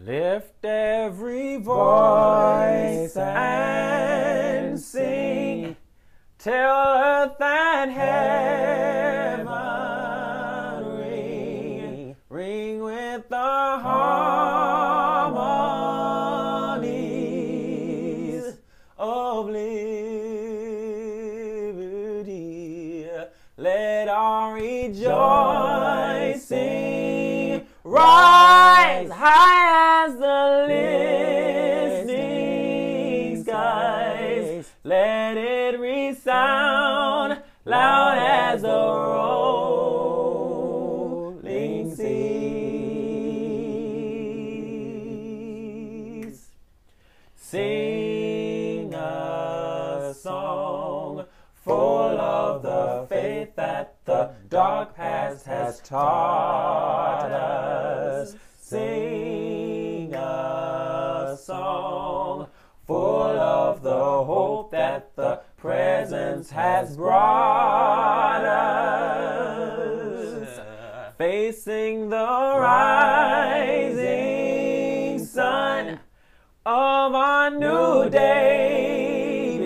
Lift every voice and sing, till earth and heaven ring, ring with the harmonies of liberty. Let our rejoicing rise high as the listening skies. Let it resound loud as the rolling seas. Sing a song full of the faith that the dark past has taught us. Sing a song full of the hope that the presence has brought us. Facing the rising sun of our new day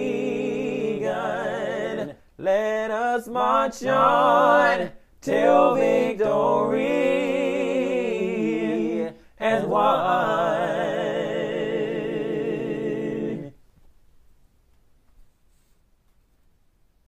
begun. Let us march on till victory has won.